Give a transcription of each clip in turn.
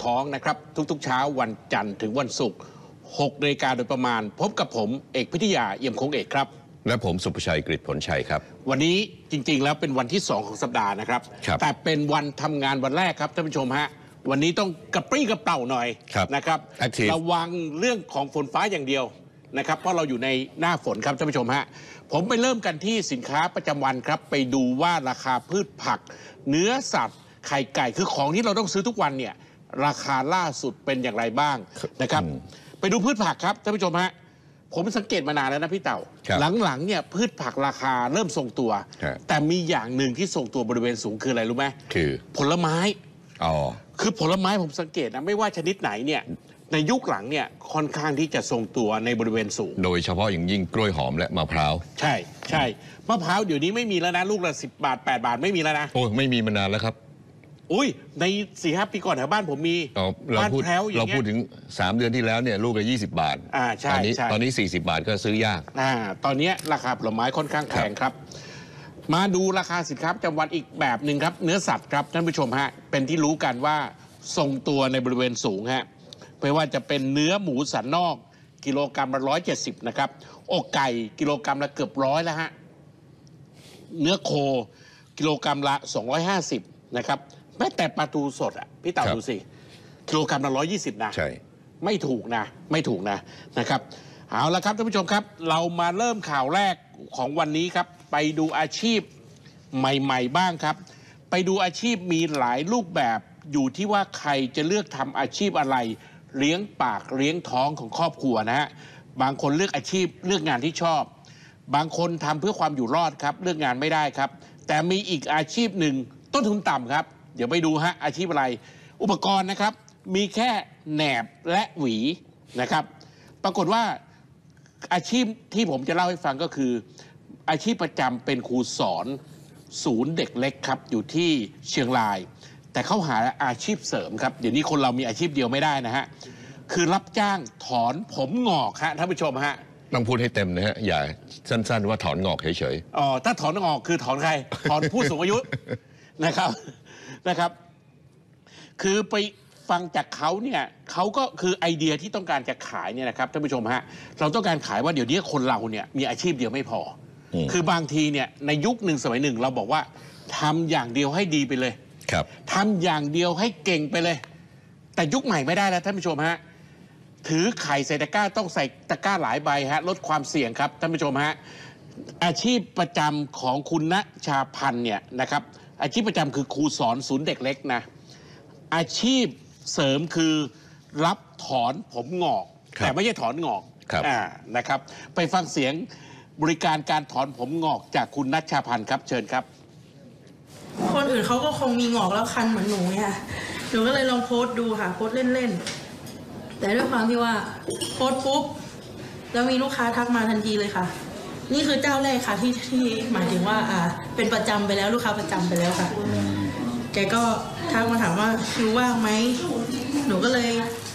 ท้องนะครับทุกๆเช้าวันจันทร์ถึงวันศุกร์6 นาฬิกาโดยประมาณพบกับผมเอกพิทยาเอี่ยมคงเอกครับและผมสุภชัยกฤษผลชัยครับวันนี้จริงๆแล้วเป็นวันที่2ของสัปดาห์นะครับแต่เป็นวันทำงานวันแรกครับท่านผู้ชมฮะวันนี้ต้องกระปรี้กระเปร่าหน่อยนะครับระวังเรื่องของฝนฟ้าอย่างเดียวนะครับเพราะเราอยู่ในหน้าฝนครับท่านผู้ชมฮะผมไปเริ่มกันที่สินค้าประจำวันครับไปดูว่าราคาพืชผักเนื้อสัตว์ไข่ไก่คือของที่เราต้องซื้อทุกวันเนี่ยราคาล่าสุดเป็นอย่างไรบ้างนะครับไปดูพืชผักครับท่านผู้ชมฮะผมสังเกตมานานแล้วนะพี่เต่าหลังๆเนี่ยพืชผักราคาเริ่มทรงตัวแต่มีอย่างหนึ่งที่ทรงตัวบริเวณสูงคืออะไรรู้ไหมคือผลไม้คือผลไม้ผมสังเกตนะไม่ว่าชนิดไหนเนี่ยในยุคหลังเนี่ยค่อนข้างที่จะทรงตัวในบริเวณสูงโดยเฉพาะอย่างยิ่งกล้วยหอมและมะพร้าวใช่มะพร้าวเดี๋ยวนี้ไม่มีแล้วนะลูกละ10 บาท8 บาทไม่มีแล้วนะโอ้ไม่มีมานานแล้วครับอุ้ยใน4-5 ปีก่อนแถวบ้านผมมีเราพูดถึง3 เดือนที่แล้วเนี่ยลูกละ20 บาทใช่ตอนนี้40 บาทก็ซื้อยากตอนนี้ราคาผลไม้ค่อนข้างแพงครับมาดูราคาสินค้าประจำวันอีกแบบหนึ่งครับเนื้อสัตว์ครับท่านผู้ชมฮะเป็นที่รู้กันว่าทรงตัวในบริเวณสูงฮะไม่ว่าจะเป็นเนื้อหมูสันนอกกิโลกรัมละ170นะครับอกไก่กิโลกรัมละเกือบ100แล้วฮะเนื้อโคกิโลกรัมละ250นะครับแม้แต่ปลาทูสดอ่ะพี่เต่าดูสิกิโลกรัมละ120นะใช่ไม่ถูกนะครับเอาละครับท่านผู้ชมครับเรามาเริ่มข่าวแรกของวันนี้ครับไปดูอาชีพใหม่ๆบ้างครับไปดูอาชีพมีหลายรูปแบบอยู่ที่ว่าใครจะเลือกทำอาชีพอะไรเลี้ยงปากเลี้ยงท้องของครอบครัวนะฮะบางคนเลือกอาชีพเลือกงานที่ชอบบางคนทำเพื่อความอยู่รอดครับเลือกงานไม่ได้ครับแต่มีอีกอาชีพหนึ่งต้นทุนต่ำครับเดี๋ยวไปดูฮะอาชีพอะไรอุปกรณ์นะครับมีแค่แหนบและหวีนะครับปรากฏว่าอาชีพที่ผมจะเล่าให้ฟังก็คืออาชีพประจำเป็นครูสอนศูนย์เด็กเล็กครับอยู่ที่เชียงรายแต่เขาหาอาชีพเสริมครับเดี๋ยวนี้คนเรามีอาชีพเดียวไม่ได้นะฮะคือรับจ้างถอนผมงอกฮะท่านผู้ชมฮะต้องพูดให้เต็มนะฮะอย่าสั้นๆว่าถอนงอกเฉยๆถ้าถอนงอกคือถอนใครถอนผู้สูงอายุนะครับคือไปฟังจากเขาเนี่ยเขาก็คือไอเดียที่ต้องการจะขายเนี่ยนะครับท่านผู้ชมฮะเราต้องการขายว่าเดี๋ยวนี้คนเราเนี่ยมีอาชีพเดียวไม่พอคือบางทีเนี่ยในยุคหนึ่งสมัยหนึ่งเราบอกว่าทำอย่างเดียวให้ดีไปเลยทำอย่างเดียวให้เก่งไปเลยแต่ยุคใหม่ไม่ได้แล้วท่านผู้ชมฮะถือไข่ใส่ตะกร้าต้องใส่ตะกร้าหลายใบฮะลดความเสี่ยงครับท่านผู้ชมฮะอาชีพประจำของคุณณชาพันธ์เนี่ยนะครับอาชีพประจำคือครูสอนศูนย์เด็กเล็กนะอาชีพเสริมคือรับถอนผมงอกแต่ไม่ใช่ถอนงอกนะครับไปฟังเสียงบริการการถอนผมงอกจากคุณณชาพันธ์ครับเชิญครับคนอื่นเขาก็คงมีงอกแล้วคันเหมือนหนูเนี่ยหนูก็เลยลองโพสต์ดูค่ะโพสต์เล่นๆแต่ด้วยความที่ว่าโพสต์ปุ๊บแล้วมีลูกค้าทักมาทันทีเลยค่ะนี่คือเจ้าแรกค่ะที่หมายถึงว่าเป็นประจำไปแล้วลูกค้าประจำไปแล้วค่ะแกก็ทักมาถามว่าคิวว่างไหมหนูก็เลย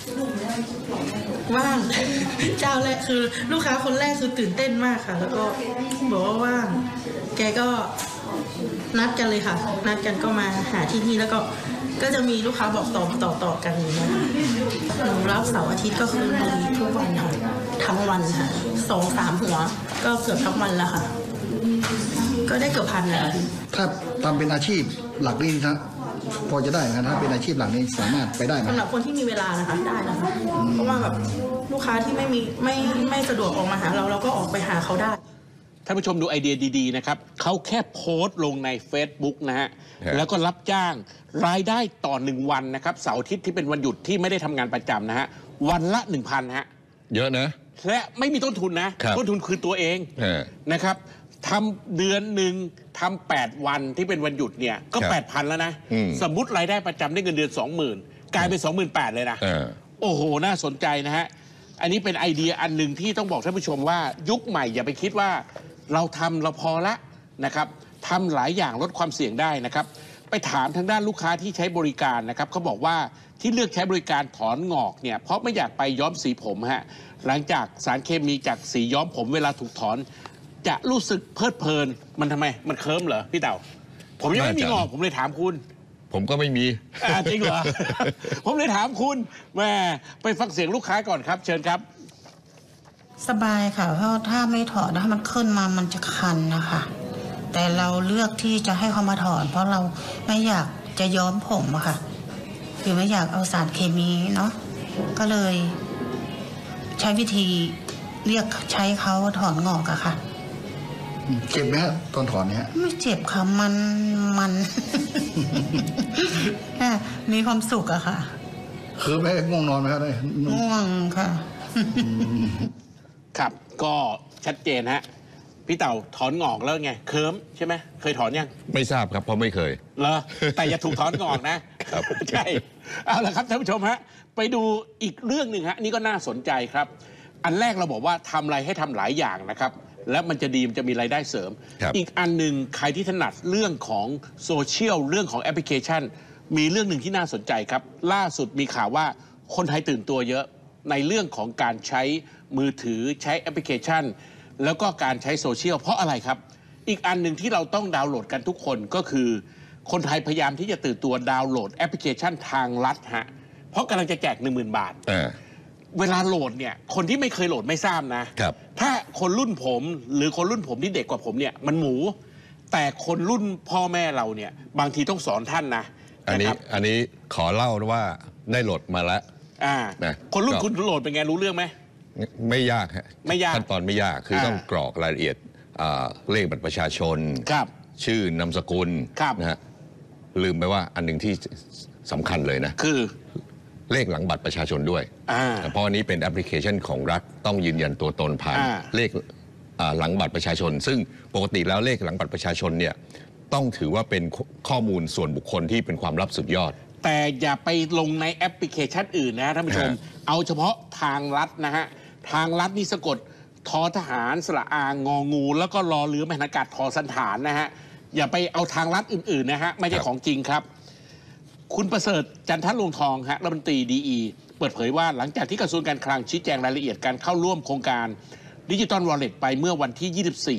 ว่างเจ้าแรกคือลูกค้าคนแรกคือตื่นเต้นมากค่ะแล้วก็บอกว่าว่างแกก็นัดกันเลยค่ะนัดกันก็มาหาที่นี่แล้วก็จะมีลูกค้าบอกต่อกันอย่างเงี้ยหนูรับเสาร์อาทิตย์ก็คือมีทุกวันค่ะทั้งวันค่ะ2-3 หัวก็เกือบทั้งวันแล้วค่ะก็ได้เกือบ1,000แล้วถ้าทำเป็นอาชีพหลักนี่ครับพอจะได้นะถ้าเป็นอาชีพหลักนี่สามารถไปได้ไหมสำหรับคนที่มีเวลานะคะได้นะคะเพราะว่าแบบลูกค้าที่ไม่สะดวกออกมาหาเราก็ออกไปหาเขาได้ท่านผู้ชมดูไอเดียดีๆนะครับเขาแค่โพสต์ลงใน Facebook นะฮะแล้วก็รับจ้างรายได้ต่อ1 วันนะครับเสาร์อาทิตย์ที่เป็นวันหยุดที่ไม่ได้ทำงานประจำนะฮะวันละ 1,000 ฮะเยอะนะและไม่มีต้นทุนนะต้นทุนคือตัวเองนะครับทำเดือนหนึ่งทำ8 วันที่เป็นวันหยุดเนี่ยก็ 8,000 แล้วนะสมมุติรายได้ประจำได้เงินเดือน 20,000 กลายเป็น 28,000 เลยนะโอ้โหน่าสนใจนะฮะอันนี้เป็นไอเดียอันหนึ่งที่ต้องบอกท่านผู้ชมว่ายุคใหม่อย่าไปคิดว่าเราพอละนะครับทำหลายอย่างลดความเสี่ยงได้นะครับไปถามทางด้านลูกค้าที่ใช้บริการนะครับเขาบอกว่าที่เลือกใช้บริการถอนงอกเนี่ยเพราะไม่อยากไปย้อมสีผมฮะหลังจากสารเคมีจากสีย้อมผมเวลาถูกถอนจะรู้สึกเพลิดเพลินมันทำไมมันเคิร์มเหรอพี่เต่าผมยังไม่มีงอกผมเลยถามคุณผมก็ไม่มีจริงเหรอ ผมเลยถามคุณแม่ไปฟังเสียงลูกค้าก่อนครับ เชิญครับสบายค่ะเพราะถ้าไม่ถอดถ้ามันขึ้นมามันจะคันนะคะแต่เราเลือกที่จะให้เขามาถอนเพราะเราไม่อยากจะย้อมผมอะค่ะคือไม่อยากเอาสารเคมีเนาะก็เลยใช้วิธีเรียกใช้เขาถอนงอกอะค่ะเจ็บไหมฮะตอนถอนเนี่ยฮะไม่เจ็บค่ะมัน มีความสุขอะค่ะคือไม่ง่วงนอนไหมครับได้ง่วงค่ะครับก็ชัดเจนฮะพี่เต่าถอนงอกแล้วไงเคิร์มใช่ไหมเคยถอนยังไม่ทราบครับเพราะไม่เคยเหรอแต่อย่าถูกถอนงอกนะครับ ใช่เอาละครับท่านผู้ชมฮะไปดูอีกเรื่องหนึ่งฮะนี่ก็น่าสนใจครับ อันแรกเราบอกว่าทำอะไรให้ทำหลายอย่างนะครับและมันจะดีมันจะมีรายได้เสริมครับอีกอันหนึ่งใครที่ถนัดเรื่องของโซเชียลเรื่องของแอปพลิเคชัน มีเรื่องหนึ่งที่น่าสนใจครับล่าสุดมีข่าวว่าคนไทยตื่นตัวเยอะในเรื่องของการใช้มือถือใช้แอปพลิเคชัน แล้วก็การใช้โซเชียลเพราะอะไรครับอีกอันหนึ่งที่เราต้องดาวน์โหลดกันทุกคนก็คือคนไทยพยายามที่จะตื่นตัวดาวน์โหลดแอปพลิเคชันทางรัฐฮะเพราะกำลังจะแจก 10,000 บาท เวลาโหลดเนี่ยคนที่ไม่เคยโหลดไม่ทราบนะครับ ถ้าคนรุ่นผมหรือคนรุ่นผมที่เด็กกว่าผมเนี่ยมันหมู แต่คนรุ่นพ่อแม่เราเนี่ยบางทีต้องสอนท่านนะอันนี้ะครับอันนี้ขอเล่าว่าได้โหลดมาแล้ว นะคนรุ่นก็คุณโหลดเป็นไงรู้เรื่องไหมไม่ยากฮะไม่ยากขั้นตอนไม่ยากคือต้องกรอกรายละเอียดเลขบัตรประชาชนครับชื่อนามสกุลครับนะฮะลืมไปว่าอันหนึ่งที่สำคัญเลยนะคือเลขหลังบัตรประชาชนด้วยอ่าเพราะอันนี้เป็นแอปพลิเคชันของรัฐต้องยืนยันตัวตนผ่านอ่าเลขหลังบัตรประชาชน ซึ่งปกติแล้วเลขหลังบัตรประชาชนเนี่ยต้องถือว่าเป็นข้อมูลส่วนบุคคลที่เป็นความลับสุดยอดแต่อย่าไปลงในแอปพลิเคชันอื่นนะท่านผู้ชมฮะเอาเฉพาะทางรัฐนะฮะทางรัฐนี่สะกดทอทหารสระอางองู แล้วก็รอเรือแมหนากาศทอสันฐานนะฮะอย่าไปเอาทางรัฐอื่นๆนะฮะไม่ใช่ของจริงครับ คุณประเสริฐจันทลวงทองฮะรัฐมนตรีดีเปิดเผยว่าหลังจากที่กระทรวงการคลังชี้แจงรายละเอียดการเข้าร่วมโครงการดิจิตอลวอลเล็ตไปเมื่อวันที่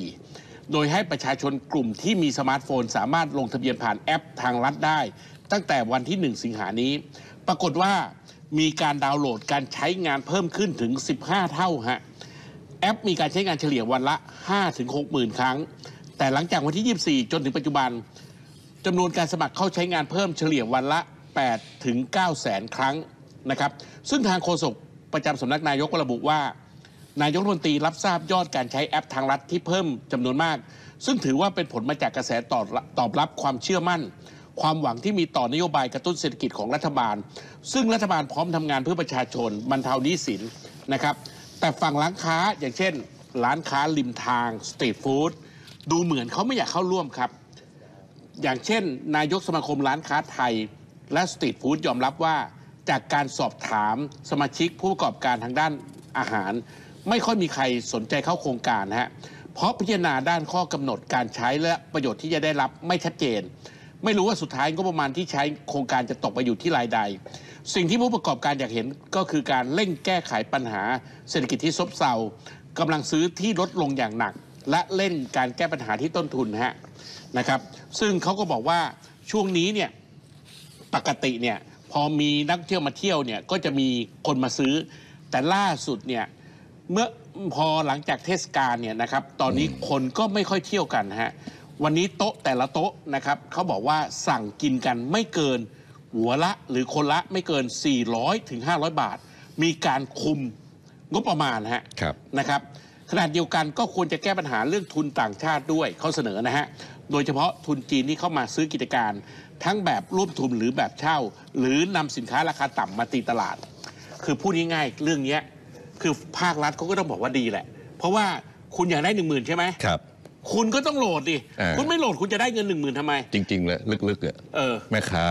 24 โดยให้ประชาชนกลุ่มที่มีสมาร์ทโฟนสามารถลงทะเบียนผ่านแอปทางรัฐได้ ตั้งแต่วันที่ 1 สิงหานี้ ปรากฏว่ามีการดาวน์โหลดการใช้งานเพิ่มขึ้นถึง 15 เท่าฮะแอปมีการใช้งานเฉลี่ยวันละ 5-60,000 ครั้ง แต่หลังจากวันที่ 24 จนถึงปัจจุบัน จำนวนการสมัครเข้าใช้งานเพิ่มเฉลี่ยวันละ 8 ถึง 9 แสนครั้งนะครับ ซึ่งทางโฆษกประจำสำนักนายกก็ระบุว่า นายกรัฐมนตรีรับทราบยอดการใช้แอปทางรัฐที่เพิ่มจำนวนมาก ซึ่งถือว่าเป็นผลมาจากกระแสตอบรับความเชื่อมั่น ความหวังที่มีต่อนโยบายกระตุ้นเศรษฐกิจของรัฐบาล ซึ่งรัฐบาลพร้อมทำงานเพื่อประชาชนบรรเทาหนี้สินนะครับ แต่ฝั่งร้านค้าอย่างเช่น ร้านค้าริมทางสตรีทฟู้ดดูเหมือนเขาไม่อยากเข้าร่วมครับ อย่างเช่น นายกสมาคมร้านค้าไทย และสตรีทฟู้ดยอมรับว่าจากการสอบถามสมาชิกผู้ประกอบการทางด้านอาหาร ไม่ค่อยมีใครสนใจเข้าโครงการนะฮะเพราะพิจารณาด้านข้อกำหนดการใช้และประโยชน์ที่จะได้รับไม่ชัดเจน ไม่รู้ว่าสุดท้ายงบประมาณที่ใช้โครงการจะตกไปอยู่ที่รายใด สิ่งที่ผู้ประกอบการอยากเห็นก็คือการเร่งแก้ไขปัญหาเศรษฐกิจที่ซบเซากำลังซื้อที่ลดลงอย่างหนัก และเล่นการแก้ปัญหาที่ต้นทุนนะครับซึ่งเขาก็บอกว่าช่วงนี้เนี่ยปกติเนี่ยพอมีนักเที่ยวมาเที่ยวเนี่ยก็จะมีคนมาซื้อ แต่ล่าสุดเนี่ยเมื่อพอหลังจากเทศกาลเนี่ยนะครับตอนนี้คนก็ไม่ค่อยเที่ยวกันวันนี้โต๊ะแต่ละโต๊ะนะครับเขาบอกว่าสั่งกินกันไม่เกินหัวละหรือคนละไม่เกิน 400 ถึง 500 บาท มีการคุมงบประมาณนะครับขณะเดียวกันก็ควรจะแก้ปัญหาเรื่องทุนต่างชาติด้วยเขาเสนอโดยเฉพาะทุนจีนที่เข้ามาซื้อกิจการ ทั้งแบบร่วมทุนหรือแบบเช่า หรือนำสินค้าราคาต่ำมาตีตลาด คือพูดง่ายๆเรื่องนี้คือภาครัฐเขาก็ต้องบอกว่าดีแหละ เพราะว่าคุณอยากได้ 10,000 ใช่ไหมครับคุณก็ต้องโหลดดิคุณไม่โหลดคุณจะได้เงิน 10,000ทำไมจริงๆเลยลึกๆแม่ค้า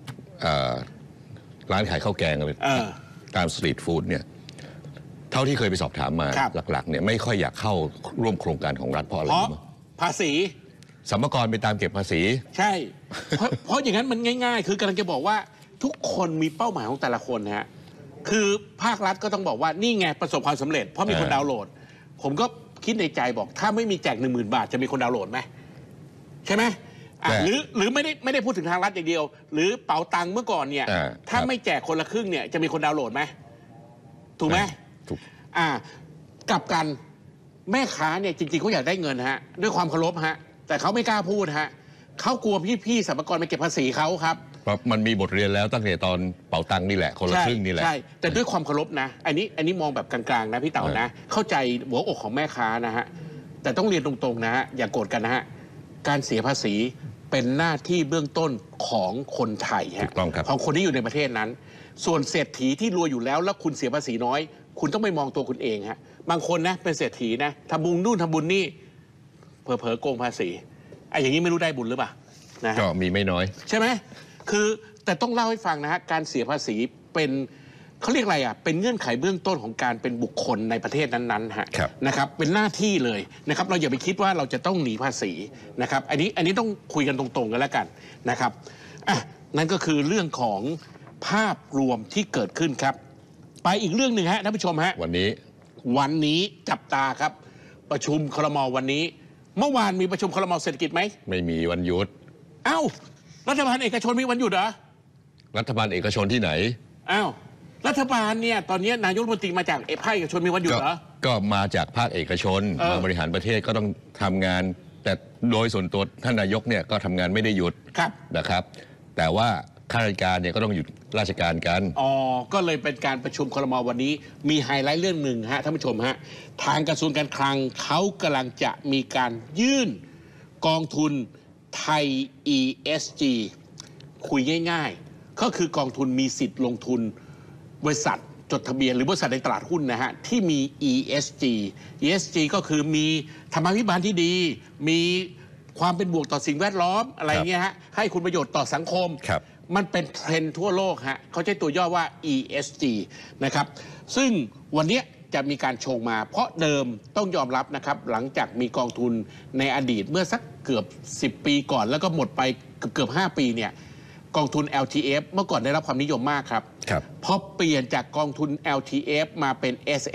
ร้านขายข้าวแกงเลยตามสตรีทฟู้ดเนี่ยเท่าที่เคยไปสอบถามมาหลักๆเนี่ยไม่ค่อยอยากเข้าร่วมโครงการของรัฐเพราะอะไรรู้ไหมภาษีสัมภาระไปตามเก็บภาษีใช่ เพราะอย่างนั้นมันง่ายๆคือกำลังจะบอกว่าทุกคนมีเป้าหมายของแต่ละคนคือภาครัฐก็ต้องบอกว่านี่ไงประสบความสำเร็จเพราะมีคนดาวน์โหลดผมก็คิดในใจบอกถ้าไม่มีแจก 10,000 บาทจะมีคนดาวน์โหลดไหมใช่ไหมหรือไม่ได้พูดถึงทางรัฐอย่างเดียว หรือเป๋าตังค์เมื่อก่อนเนี่ยถ้าไม่แจกคนละครึ่งเนี่ยจะมีคนดาวน์โหลดไหมถูกไหมถูกกลับกันแม่ค้าเนี่ยจริงๆเขาอยากได้เงินฮะด้วยความเคารพฮะแต่เขาไม่กล้าพูดฮะเขากลัวพี่ๆสรรพากรไปเก็บภาษีเขาครับเพราะมันมีบทเรียนแล้วตั้งแต่ตอนเป๋าตังค์นี่แหละคนละครึ่งนี่แหละใช่แต่ด้วยความเคารพนะอันนี้มองแบบกลางๆนะพี่เต๋านะเข้าใจหัวอกของแม่ค้านะฮะแต่ต้องเรียนตรงๆนะฮะอย่าโกรธกันนะฮะการเสียภาษีเป็นหน้าที่เบื้องต้นของคนไทยฮะของคนที่อยู่ในประเทศนั้นส่วนเศรษฐีที่รวยอยู่แล้วคุณเสียภาษีน้อยคุณต้องไปมองตัวคุณเองฮะบางคนนะเป็นเศรษฐีนะทำบุญนู่นทำบุญนี่เผลอๆโกงภาษีอย่างนี้ไม่รู้ได้บุญหรือเปล่านะก็มีไม่น้อยใช่ไหมคือแต่ต้องเล่าให้ฟังนะฮะการเสียภาษีเป็นเขาเรียกอะไรเป็นเงื่อนไขเบื้องต้นของการเป็นบุคคลในประเทศนั้นๆฮะนะครับเป็นหน้าที่เลยนะครับเราอย่าไปคิดว่าเราจะต้องหนีภาษีนะครับอันนี้ต้องคุยกันตรงๆกันแล้วกันนะครับนั่นก็คือเรื่องของภาพรวมที่เกิดขึ้นครับไปอีกเรื่องหนึ่งฮะท่านผู้ชมฮะวันนี้จับตาครับประชุมครม.วันนี้เมื่อวานมีประชุมครม.เศรษฐกิจไหมไม่มีวันหยุดรัฐบาลเอกชนมีวันหยุดเหรอรัฐบาลเอกชนที่ไหนรัฐบาลเนี่ยตอนนี้นายกรัฐมนตรีมาจากภาคเอกชนมีวันหยุดเหรอก็มาจากภาคเอกชนมาบริหารประเทศก็ต้องทำงานแต่โดยส่วนตัวท่านนายกเนี่ยก็ทำงานไม่ได้หยุดนะครับแต่ว่าข้าราชการเนี่ยก็ต้องหยุดราชการกันก็เลยเป็นการประชุมครม.วันนี้มีไฮไลท์เรื่องหนึ่งฮะท่านผู้ชมฮะทางกระทรวงการคลังเขากำลังจะมีการยื่นกองทุนไทย ESG คุยง่ายๆก็คือกองทุนมีสิทธิ์ลงทุนบริษัทจดทะเบียนหรือบริษัทในตลาดหุ้นนะฮะที่มี ESG ก็คือมีธรรมาภิบาลที่ดีมีความเป็นบวกต่อสิ่งแวดล้อมอะไรเงี้ยฮะให้คุณประโยชน์ต่อสังคมมันเป็นเทรนด์ทั่วโลกฮะเขาใช้ตัวย่อว่า ESG นะครับซึ่งวันนี้จะมีการชงมาเพราะเดิมต้องยอมรับนะครับหลังจากมีกองทุนในอดีตเมื่อสักเกือบ10 ปีก่อนแล้วก็หมดไปเกือบ5 ปีเนี่ยกองทุน LTF เมื่อก่อนได้รับความนิยมมากครับพอเปลี่ยนจากกองทุน LTF มาเป็น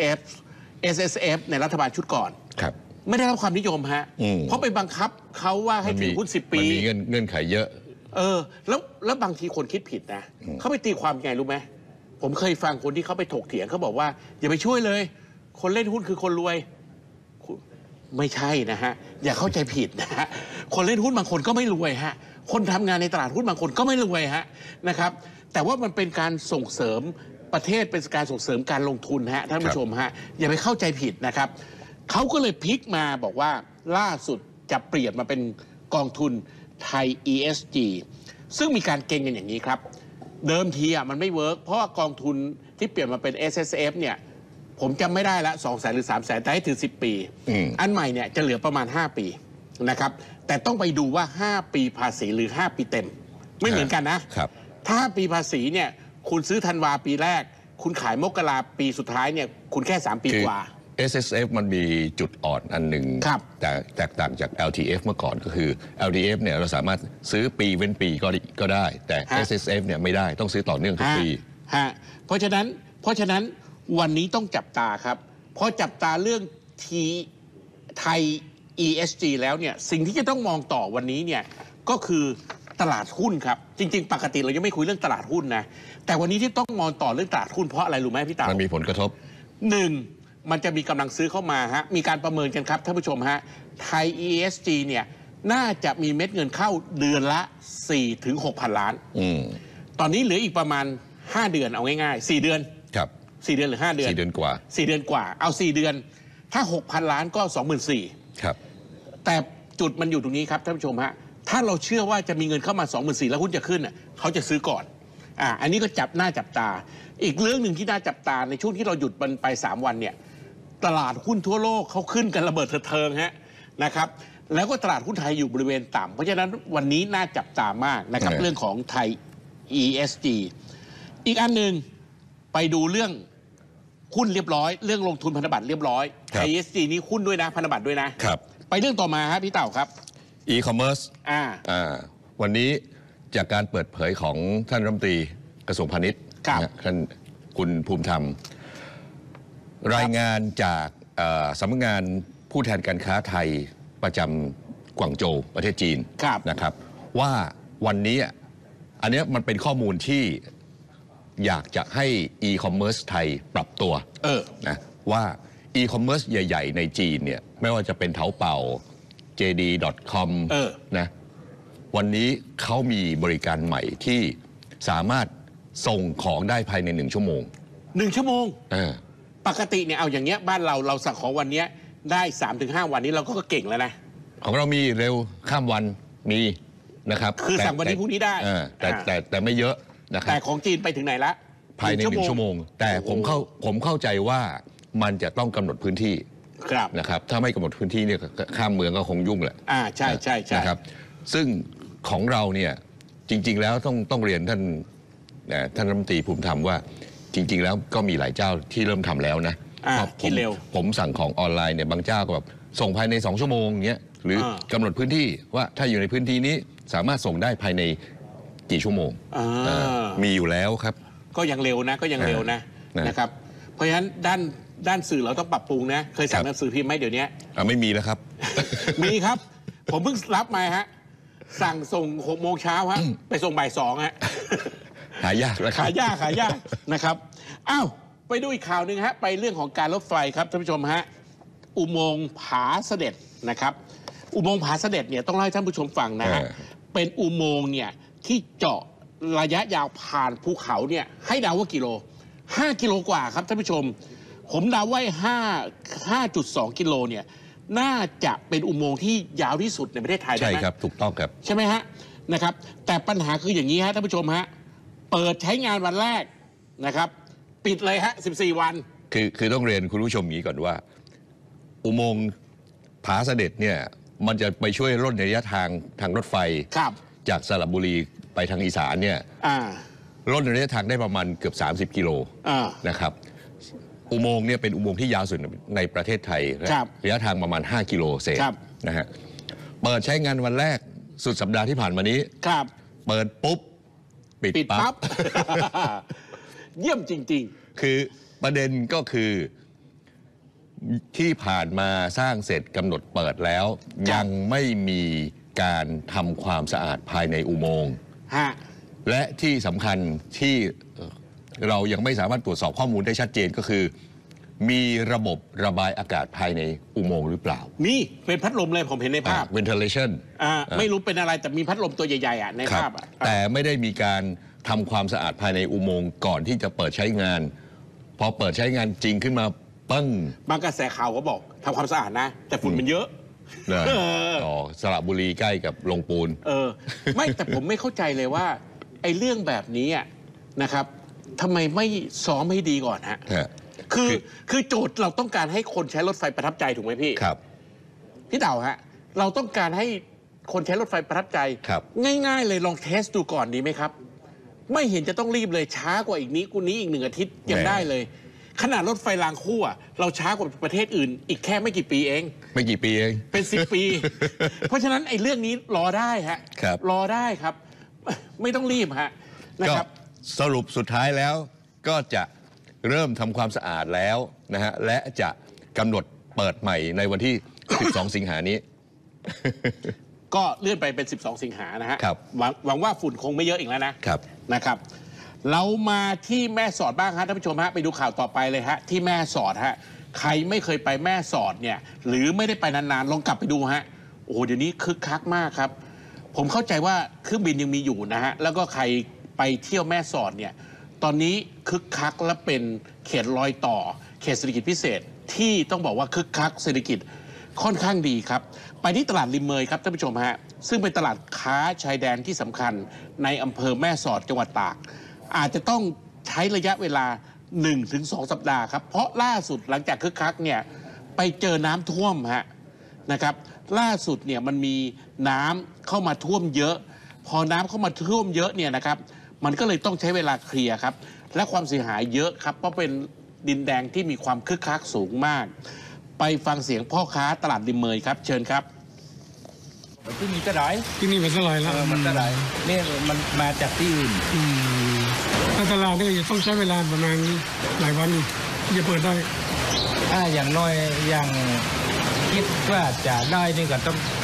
SSF ในรัฐบาลชุดก่อนไม่ได้รับความนิยมฮะเพราะไปบังคับเขาว่าให้ถือหุ้น10 ปีมันมีเงื่อนไขเยอะแล้วบางทีคนคิดผิดนะเขาไปตีความไงรู้ไหมผมเคยฟังคนที่เขาไปถกเถียงเขาบอกว่าอย่าไปช่วยเลยคนเล่นหุ้นคือคนรวยไม่ใช่นะฮะอย่าเข้าใจผิดนะฮะคนเล่นหุ้นบางคนก็ไม่รวยฮะคนทำงานในตลาดหุ้นบางคนก็ไม่รวยฮะนะครับแต่ว่ามันเป็นการส่งเสริมประเทศเป็นการส่งเสริมการลงทุนฮะท่านผู้ชมฮะอย่าไปเข้าใจผิดนะครับเขาก็เลยพลิกมาบอกว่าล่าสุดจะเปลี่ยนมาเป็นกองทุนไทย ESG ซึ่งมีการเก็งกันอย่างนี้ครับเดิมทีมันไม่เวิร์กเพราะว่ากองทุนที่เปลี่ยนมาเป็น SSF เนี่ยผมจำไม่ได้ละ200,000 หรือ 300,000แต่ให้ถึง10 ปีอันใหม่เนี่ยจะเหลือประมาณ5 ปีนะครับแต่ต้องไปดูว่า5 ปีภาษีหรือ5 ปีเต็มไม่เหมือนกันนะถ้า5 ปีภาษีเนี่ยคุณซื้อธันวาปีแรกคุณขายมกราปีสุดท้ายเนี่ยคุณแค่3 ปีกว่า SSF มันมีจุดอ่อนอันหนึ่งแต่แตกต่างจาก LTF เมื่อก่อนก็คือ LTF เนี่ยเราสามารถซื้อปีเว้นปีก็ได้แต่ SSF เนี่ยไม่ได้ต้องซื้อต่อเนื่องทุกปีเพราะฉะนั้นวันนี้ต้องจับตาครับพอจับตาเรื่องไทย ESG แล้วเนี่ยสิ่งที่จะต้องมองต่อวันนี้เนี่ยก็คือตลาดหุ้นครับจริงๆปกติเรายังไม่คุยเรื่องตลาดหุ้นนะแต่วันนี้ที่ต้องมองต่อเรื่องตลาดหุ้นเพราะอะไรรู้ไหมพี่ตามันมีผลกระทบ 1มันจะมีกำลังซื้อเข้ามาฮะมีการประเมินกันครับท่านผู้ชมฮะไทย ESG เนี่ยน่าจะมีเม็ดเงินเข้าเดือนละ 4-6,000 ล้านตอนนี้เหลืออีกประมาณ5 เดือนเอาง่ายๆ4 เดือนครับ 4 เดือนหรือ5 เดือน 4 เดือนกว่า 4 เดือนกว่าเอา4 เดือนถ้า 6,000 ล้านก็ 24,000 ครับแต่จุดมันอยู่ตรงนี้ครับท่านผู้ชมฮะถ้าเราเชื่อว่าจะมีเงินเข้ามา 24,000 แล้วหุ้นจะขึ้นเขาจะซื้อก่อนอันนี้ก็น่าจับตาอีกเรื่องหนึ่งที่น่าจับตาในช่วงที่เราหยุดมันไป3 วันเนี่ยตลาดหุ้นทั่วโลกเขาขึ้นกันระเบิดเถิงฮะนะครับแล้วก็ตลาดหุ้นไทยอยู่บริเวณต่ำเพราะฉะนั้นวันนี้น่าจับตามากนะครับเรื่องของไทย ESG อีกอันหนึ่งไปดูเรื่องหุ้นเรียบร้อยเรื่องลงทุนพันธบัตรเรียบร้อยไทย ESG นี่หุ้นด้วยนะพันธบัตรด้วยนะครับไปเรื่องต่อมาครับพี่เต่าครับ e-commerce วันนี้จากการเปิดเผยของท่านรัฐมนตรีกระทรวงพาณิชย์ท่านคุณภูมิธรรมรายงานจากสำนักงานผู้แทนการค้าไทยประจำกวางโจวประเทศจีนนะครับว่าวันนี้อันนี้มันเป็นข้อมูลที่อยากจะให้ e-commerce ไทยปรับตัวนะว่า e-commerce ใหญ่ๆในจีนเนี่ยไม่ว่าจะเป็นเถาเป่า JD.com นะวันนี้เขามีบริการใหม่ที่สามารถส่งของได้ภายใน1 ชั่วโมง 1 ชั่วโมงปกติเนี่ยเอาอย่างเงี้ยบ้านเราสั่งของวันนี้ได้ 3-5 วันนี้เราก็เก่งแล้วนะของเรามีเร็วข้ามวันมีนะครับคือสั่งวันนี้พรุ่งนี้ได้แต่ไม่เยอะนะครับแต่ของจีนไปถึงไหนละภายใน1 ชั่วโมงแต่ผมเข้าใจว่ามันจะต้องกำหนดพื้นที่นะครับถ้าไม่กำหนดพื้นที่เนี่ยข้ามเมืองก็คงยุ่งแหละใช่นะครับซึ่งของเราเนี่ยจริงๆแล้วต้องเรียนท่านรัฐมนตรีภูมิธรรมว่าจริงๆแล้วก็มีหลายเจ้าที่เริ่มทำแล้วนะคิดเร็วผมสั่งของออนไลน์เนี่ยบางเจ้าก็แบบส่งภายใน2 ชั่วโมงเงี้ยหรือกำหนดพื้นที่ว่าถ้าอยู่ในพื้นที่นี้สามารถส่งได้ภายในกี่ชั่วโมงมีอยู่แล้วครับก็ยังเร็วนะนะครับเพราะฉะนั้นด้านสื่อเราต้องปรับปรุงนะเคยสั่งหนังสือพิมพ์ไหมเดี๋ยวนี้ไม่มีแล้วครับมีครับผมเพิ่งรับมาฮะสั่งส่ง6 โมงเช้าฮะไปส่งบ่าย 2ฮะหายากขายยากนะครับอ้าวไปดูอีกข่าวหนึ่งฮะไปเรื่องของการรถไฟครับท่านผู้ชมฮะอุโมงค์ผาเสด็จนะครับอุโมงค์ผาเสด็จเนี่ยต้องเล่าให้ท่านผู้ชมฟังนะฮะเป็นอุโมงค์เนี่ยที่เจาะระยะยาวผ่านภูเขาเนี่ยให้เดาว่ากิโล5 กิโลกว่าครับท่านผู้ชมผมเดาไว้5.2 กิโลเนี่ยน่าจะเป็นอุโมงค์ที่ยาวที่สุดในประเทศไทยใช่ครับถูกต้องครับใช่ไหมฮะนะครับแต่ปัญหาคืออย่างนี้ฮะท่านผู้ชมฮะเปิดใช้งานวันแรกนะครับปิดเลยฮะ14 วันคือต้องเรียนคุณผู้ชมอย่างนี้ก่อนว่าอุโมงค์ผาเสด็จเนี่ยมันจะไปช่วยลดระยะทางรถไฟจากสระบุรีไปทางอีสานเนี่ยลดระยะทางได้ประมาณเกือบ30 กิโลนะครับอุโมงค์เนี่ยเป็นอุโมงค์ที่ยาวสุดในประเทศไทยระยะทางประมาณ5 กิโลเศษนะฮะเปิดใช้งานวันแรกสุดสัปดาห์ที่ผ่านมานี้เปิดปุ๊บปิดปั๊บเยี่ยมจริงๆคือประเด็นก็คือที่ผ่านมาสร้างเสร็จกำหนดเปิดแล้วยังไม่มีการทำความสะอาดภายในอุโมงค์และที่สำคัญที่เรายังไม่สามารถตรวจสอบข้อมูลได้ชัดเจนก็คือมีระบบระบายอากาศภายในอุโมงค์หรือเปล่ามีเป็นพัดลมเลยผมเห็นในภาพ ventilation ไม่รู้เป็นอะไรแต่มีพัดลมตัวใหญ่ๆในภาพแต่ไม่ได้มีการทำความสะอาดภายในอุโมงค์ก่อนที่จะเปิดใช้งานพอเปิดใช้งานจริงขึ้นมาปั้งบางกระแสข่าวก็บอกทำความสะอาดนะแต่ฝุ่นมันเยอะสระบุรีใกล้กับโรงปูนไม่แต่ผมไม่เข้าใจเลยว่าไอ้เรื่องแบบนี้นะครับทำไมไม่ซ้อมให้ดีก่อนฮะคือโจทย์เราต้องการให้คนใช้รถไฟประทับใจถูกไหมพี่ครับพี่เต่าฮะเราต้องการให้คนใช้รถไฟประทับใจง่ายๆเลยลองเทสดูก่อนดีไหมครับไม่เห็นจะต้องรีบเลยช้ากว่าอีกนี้กูนี้อีก1 อาทิตย์ยังได้เลยขนาดรถไฟรางคู่เราช้ากว่าประเทศอื่นอีกแค่ไม่กี่ปีเองเป็น10 ปีเพราะฉะนั้นไอ้เรื่องนี้รอได้ฮะรอได้ครับไม่ต้องรีบฮะนะครับสรุปสุดท้ายแล้วก็จะเริ่มทำความสะอาดแล้วนะฮะและจะกำหนดเปิดใหม่ในวันที่12 สิงหานี้ก็เลื่อนไปเป็น12 สิงหานะฮะหวังว่าฝุ่นคงไม่เยอะอีกแล้วนะครับเรามาที่แม่สอดบ้างฮะท่านผู้ชมฮะไปดูข่าวต่อไปเลยฮะที่แม่สอดฮะใครไม่เคยไปแม่สอดเนี่ยหรือไม่ได้ไปนานๆลองกลับไปดูฮะโอ้โหเดี๋ยวนี้คึกคักมากครับผมเข้าใจว่าเครื่องบินยังมีอยู่นะฮะแล้วก็ใครไปเที่ยวแม่สอดเนี่ยตอนนี้คึกคักและเป็นเขตรอยต่อเขตเศรษฐกิจพิเศษที่ต้องบอกว่าคึกคักเศรษฐกิจค่อนข้างดีครับไปที่ตลาดริมเมยครับท่านผู้ชมฮะซึ่งเป็นตลาดค้าชายแดนที่สำคัญในอำเภอแม่สอดจังหวัดตากอาจจะต้องใช้ระยะเวลา 1-2 สัปดาห์ครับเพราะล่าสุดหลังจากคึกคักเนี่ยไปเจอน้ำท่วมฮะนะครับล่าสุดเนี่ยมันมีน้ำเข้ามาท่วมเยอะพอน้ำเข้ามาท่วมเยอะเนี่ยนะครับมันก็เลยต้องใช้เวลาเคลียร์ครับและความเสียหายเยอะครับเพราะเป็นดินแดงที่มีความคึกคักสูงมากไปฟังเสียงพ่อค้าตลาดริมเมยครับเชิญครับที่นี่ก็ได้ที่นี่มันเท่าไหร่แล้วมันก็ได้นี่มันมาจากที่อื่นตลาดนี่จะต้องใช้เวลาประมาณหลายวันที่จะเปิดได้อย่างน้อยอย่างคิดว่าจะได้นี่ก็ต้อง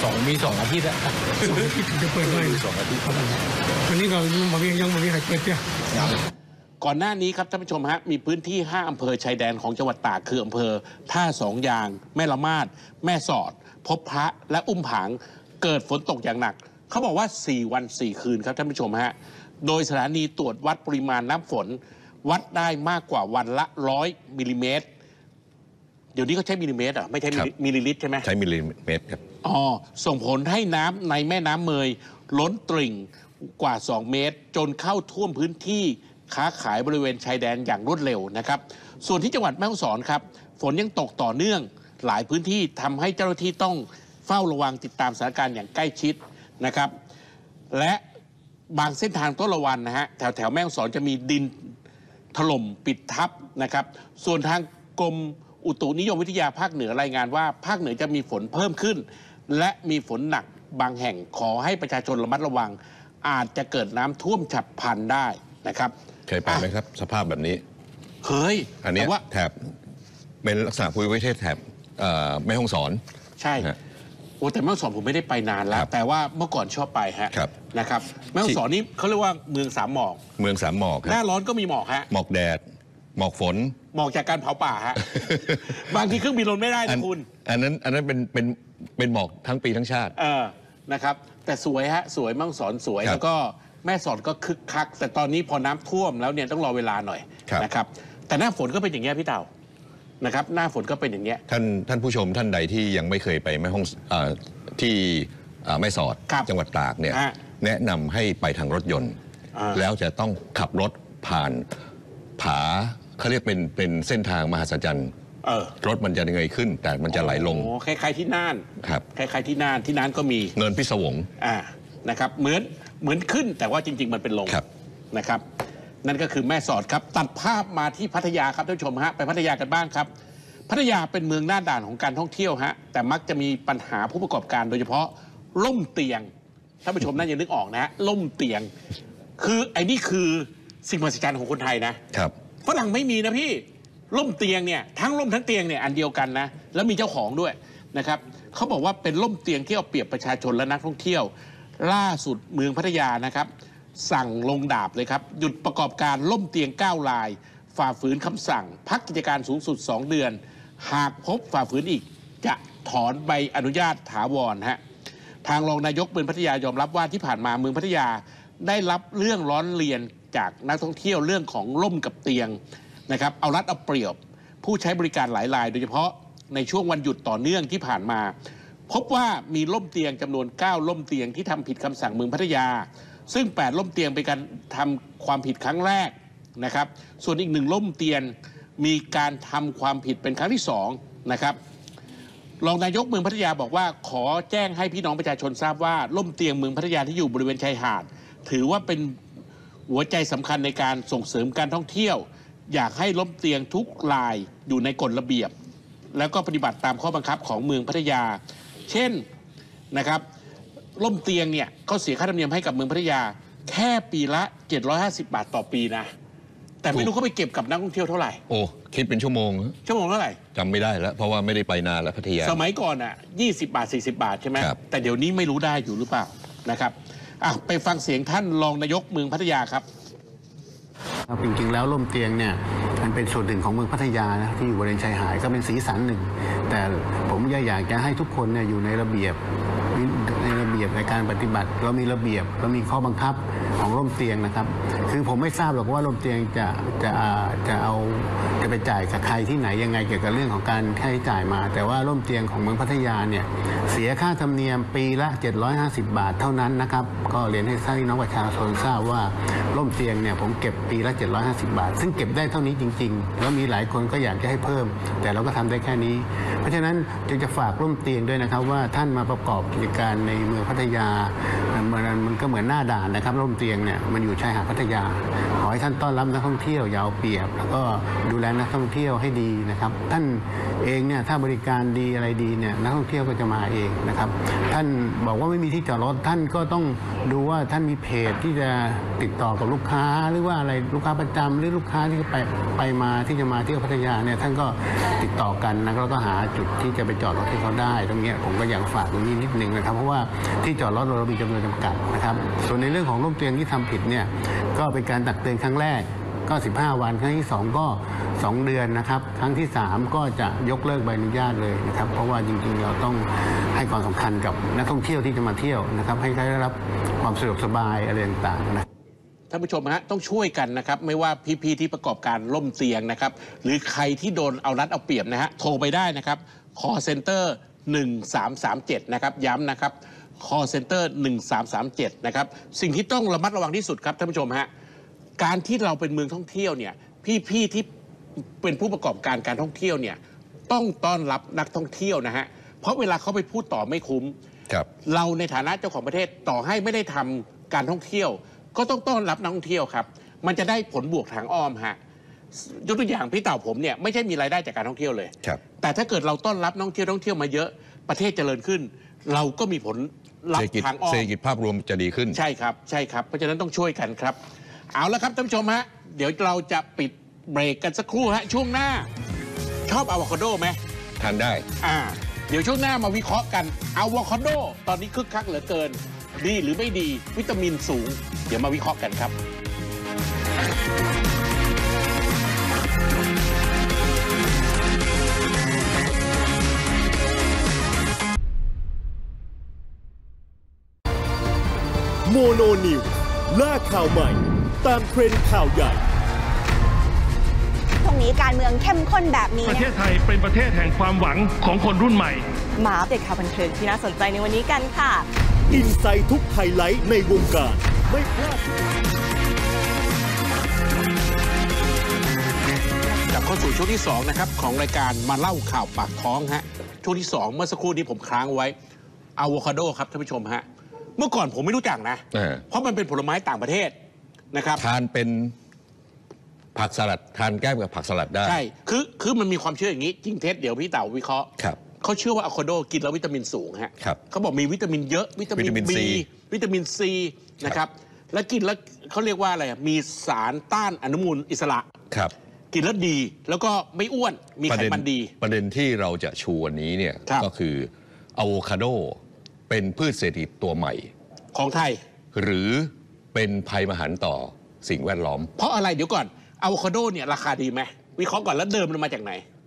มี2 อาทิตย์แล้วถึงจะเปิดได้ 2 อาทิตย์ครับผมวันนี้ก็ยังไม่มีใครเปิดเนี่ยก่อนหน้านี้ครับท่านผู้ชมฮะมีพื้นที่ 5 อำเภอชายแดนของจังหวัดตากคืออำเภอท่าสองยาง แม่ละมาดแม่สอด พบพระและอุ้มผางเกิดฝนตกอย่างหนักเขาบอกว่า4 วัน 4 คืนครับท่านผู้ชมฮะโดยสถานีตรวจวัดปริมาณน้ำฝนวัดได้มากกว่าวันละ100 มิลลิเมตรเดี๋ยวนี้เขาใช้มิลลิเมตรไม่ใช่มิลลิลิตรใช่ไหมใช้มิลลิเมตรครับส่งผลให้น้ำในแม่น้ำเมยล้นตลิ่งกว่า 2 เมตรจนเข้าท่วมพื้นที่ค้าขายบริเวณชายแดนอย่างรวดเร็วนะครับส่วนที่จังหวัดแม่ฮ่องสอนครับฝนยังตกต่อเนื่องหลายพื้นที่ทำให้เจ้าหน้าที่ต้องเฝ้าระวังติดตามสถานการณ์อย่างใกล้ชิดนะครับและบางเส้นทางต้นละวันนะฮะแถวแม่ฮ่องสอนจะมีดินถล่มปิดทับนะครับส่วนทางกรมอุตุนิยมวิทยาภาคเหนือรายงานว่าภาคเหนือจะมีฝนเพิ่มขึ้นและมีฝนหนักบางแห่งขอให้ประชาชนระมัดระวังอาจจะเกิดน้ำท่วมฉับพลันได้นะครับเคยไปไหมครับสภาพแบบนี้เคยอันนี้ว่าแถบเป็นลักษณะภูมิประเทศแถบแม่ฮ่องสอนใช่โอ้แต่แม่ฮ่องสอนผมไม่ได้ไปนานแล้วแต่ว่าเมื่อก่อนชอบไปฮะนะครับแม่ฮ่องสอนนี่เขาเรียกว่าเมืองสามหมอกเมืองสามหมอกหน้าร้อนก็มีหมอกฮะหมอกแดดหมอกฝนหมอกจากการเผาป่าฮะ บางทีเครื่องบินลงไม่ได้นะคุณอันนั้นเป็นหมอกทั้งปีทั้งชาตินะครับแต่สวยฮะสวยแม่ฮ่องสอนสวยแล้วก็แม่สอดก็คึกคักแต่ตอนนี้พอน้ำท่วมแล้วเนี่ยต้องรอเวลาหน่อยนะครับแต่หน้าฝนก็เป็นอย่างเงี้ยพี่เต่านะครับหน้าฝนก็เป็นอย่างเงี้ยท่านผู้ชมท่านใดที่ยังไม่เคยไปแม่ฮ่องที่แม่สอดจังหวัดตากเนี่ยแนะนำให้ไปทางรถยนต์แล้วจะต้องขับรถผ่านผาเขาเรียกเป็นเส้นทางมหัศจรรย์รถมันจะเงยขึ้นแต่มันจะไหลลงคล้ายๆที่น่านครับคล้ายๆที่น่านก็มีเนินพิศวงนะครับเหมือนขึ้นแต่ว่าจริงๆมันเป็นลงนะครับนั่นก็คือแม่สอดครับตัดภาพมาที่พัทยาครับท่านผู้ชมฮะไปพัทยากันบ้างครับพัทยาเป็นเมืองหน้าด่านของการท่องเที่ยวฮะแต่มักจะมีปัญหาผู้ประกอบการโดยเฉพาะล่มเตียงท่านผู้ชมน่าจะนึกออกนะฮะล่มเตียงคือไอ้นี่คือสิ่งมหัศจรรย์ของคนไทยนะครับฝรั่งไม่มีนะพี่ล่มเตียงเนี่ยทั้งล่มทั้งเตียงเนี่ยอันเดียวกันนะแล้วมีเจ้าของด้วยนะครับเขาบอกว่าเป็นล่มเตียงที่เอาเปรียบประชาชนและนักท่องเที่ยวล่าสุดเมืองพัทยานะครับสั่งลงดาบเลยครับหยุดประกอบการล่มเตียง9 รายฝ่าฝืนคำสั่งพักกิจการสูงสุด2 เดือนหากพบฝ่าฝืนอีกจะถอนใบอนุญาตถาวรฮะทางรองนายกเมืองพัทยายอมรับว่าที่ผ่านมาเมืองพัทยาได้รับเรื่องร้อนเรียนจากนักท่องเที่ยวเรื่องของล่มกับเตียงนะครับเอารัดเอาเปรียบผู้ใช้บริการหลายรายโดยเฉพาะในช่วงวันหยุดต่อเนื่องที่ผ่านมาพบว่ามีล่มเตียงจำนวน9 ล่มเตียงที่ทำผิดคำสั่งเมืองพัทยาซึ่ง8 ล่มเตียงเป็นการทำความผิดครั้งแรกนะครับส่วนอีก1 ล่มเตียงมีการทำความผิดเป็นครั้งที่2นะครับรองนายกเมืองพัทยาบอกว่าขอแจ้งให้พี่น้องประชาชนทราบว่าล่มเตียงเมืองพัทยาที่อยู่บริเวณชายหาดถือว่าเป็นหัวใจสำคัญในการส่งเสริมการท่องเที่ยวอยากให้ล่มเตียงทุกรายอยู่ในกฎระเบียบแล้วก็ปฏิบัติตามข้อบังคับของเมืองพัทยาเช่นนะครับล่มเตียงเนี่ยเขาเสียค่าธรรมเนียมให้กับเมืองพัทยาแค่ปีละ750 บาทต่อปีนะแต่ไม่รู้เขาไปเก็บกับนักท่องเที่ยวเท่าไหร่โอ้คิดเป็นชั่วโมงเท่าไหร่จำไม่ได้แล้วเพราะว่าไม่ได้ไปนานแล้วพัทยาสมัยก่อน20 บาท40 บาทใช่ไหมแต่เดี๋ยวนี้ไม่รู้ได้อยู่หรือเปล่านะครับไปฟังเสียงท่านรองนายกเมืองพัทยาครับจริงๆแล้วล่มเตียงเนี่ยมันเป็นส่วนหนึ่งของเมืองพัทยานะที่อยู่บริเวณชายหาดก็เป็นสีสันหนึ่งแต่ผมอยากจะให้ทุกคนเนี่ยอยู่ในระเบียบในการปฏิบัติเรามีระเบียบเรามีข้อบังคับของล่มเตียงนะครับคือผมไม่ทราบหรอกว่าล่มเตียงจะไปจ่ายกับใครที่ไหนยังไงเกี่ยวกับเรื่องของการค่าใช้จ่ายมาแต่ว่าล่มเตียงของเมืองพัทยาเนี่ยเสียค่าธรรมเนียมปีละ750 บาทเท่านั้นนะครับก็เรียนให้พี่น้องประชาชนทราบว่าล่มเตียงเนี่ยผมเก็บปีละ750 บาทซึ่งเก็บได้เท่านี้จริงๆแล้วมีหลายคนก็อยากจะให้เพิ่มแต่เราก็ทำได้แค่นี้เพราะฉะนั้นจึงจะฝากล่มเตียงด้วยนะครับว่าท่านมาประกอบกิจการในเมืองพัทยามันก็เหมือนหน้าด่านนะครับล่มเตียงเนี่ยมันอยู่ชายหาดพัทยาขอให้ท่านต้อนรับนักท่องเที่ยวอย่าเอาเปรียบแล้วก็ดูแลนักท่องเที่ยวให้ดีนะครับท่านเองเนี่ยถ้าบริการดีอะไรดีเนี่ยนักท่องเที่ยวก็จะมาเองนะครับท่านบอกว่าไม่มีที่จอดรถท่านก็ต้องดูว่าท่านมีเพจที่จะติดต่อกับลูกค้าหรือว่าอะไรลูกค้าประจำหรือลูกค้าที่ไปมาที่จะมาเที่ยวพัทยาเนี่ยท่านก็ติดต่อกันนะแล้วก็หาจุดที่จะไปจอดรถให้เขาได้ตรงนี้ผมก็อยากฝากตรงนี้นิดนึงนะครับเพราะว่าที่จอดรถเรามีจำนวนจำกัดนะครับส่วนในเรื่องของร่มเตียงที่ทำผิดเนี่ยก็เป็นการตักเตือนครั้งแรกก็15 วันครั้งที่2ก็2 เดือนนะครับครั้งที่3ก็จะยกเลิกใบอนุญาตเลยนะครับเพราะว่าจริงๆเราต้องให้ความสำคัญกับนักท่องเที่ยวที่จะมาเที่ยวนะครับให้ได้รับความสะดวกสบายอะไรต่างๆนะท่านผู้ชมฮะต้องช่วยกันนะครับไม่ว่าพี่ๆที่ประกอบการล่มเตียงนะครับหรือใครที่โดนเอารัดเอาเปรียบนะฮะโทรไปได้นะครับ call center 1337นะครับย้ำนะครับ call center 1337นะครับสิ่งที่ต้องระมัดระวังที่สุดครับท่านผู้ชมฮะการที่เราเป็นเมืองท่องเที่ยวเนี่ยพี่ๆที่เป็นผู้ประกอบการการท่องเที่ยวเนี่ยต้องต้อนรับนักท่องเที่ยวนะฮะเพราะเวลาเขาไปพูดต่อไม่คุ้มเราในฐานะเจ้าของประเทศต่อให้ไม่ได้ทำการท่องเที่ยวก็ต้องต้อนรับนักท่องเที่ยวครับมันจะได้ผลบวกทางอ้อมฮะยกตัวอย่างพี่เต่าผมเนี่ยไม่ใช่มีรายได้จากการท่องเที่ยวเลยแต่ถ้าเกิดเราต้อนรับนักท่องเที่ยวมาเยอะประเทศเจริญขึ้นเราก็มีผลลัพธ์ทางอ้อมเศรษฐกิจภาพรวมจะดีขึ้นใช่ครับเพราะฉะนั้นต้องช่วยกันครับเอาละครับท่านผู้ชมฮะเดี๋ยวเราจะปิดเบรกกันสักครู่ฮะช่วงหน้าชอบอะโวคาโดไหมทานได้เดี๋ยวช่วงหน้ามาวิเคราะห์กันอะโวคาโดตอนนี้คึกคักเหลือเกินดีหรือไม่ดีวิตามินสูงเดี๋ยวมาวิเคราะห์กันครับโมโนนิวล่าข่าวใหม่ตามเทรนด์ข่าวใหญ่ช่วงนี้การเมืองเข้มข้นแบบนี้ประเทศไทยเป็นประเทศแห่งความหวังของคนรุ่นใหม่มาอัปเดตข่าวบันเทิงที่น่าสนใจในวันนี้กันค่ะอินไซต์ทุกไฮไลท์ในวงการไม่พลาดกลับเข้าสู่ช่วงที่2นะครับของรายการมาเล่าข่าวปากท้องฮะช่วงที่2เมื่อสักครู่นี้ผมค้างไว้อะโวคาโดครับท่านผู้ชมฮะเมื่อก่อนผมไม่รู้จักนะเพราะมันเป็นผลไม้ต่างประเทศนะครับทานเป็นผักสลัดทานแก้มกับผักสลัดได้ใช่คือมันมีความเชื่ออย่างนี้จริงเท็จเดี๋ยวพี่เต่าวิเคราะห์เขาเชื่อว่าอะโวคาโดกินแล้ววิตามินสูงฮะเขาบอกมีวิตามินเยอะวิตามิน B วิตามิน C นะครับแล้วกินแล้วเขาเรียกว่าอะไรมีสารต้านอนุมูลอิสระกินแล้วดีแล้วก็ไม่อ้วนมีไขมันดีประเด็นที่เราจะชูวันนี้เนี่ยก็คืออะโวคาโดเป็นพืชเศรษฐกิจตัวใหม่ของไทยหรือเป็นภัยมหันต์ต่อสิ่งแวดล้อมเพราะอะไรเดี๋ยวก่อนอะโวคาโดเนี่ยราคาดีไหมวิเคราะห์ก่อนแล้วเดิมมันมาจากไหน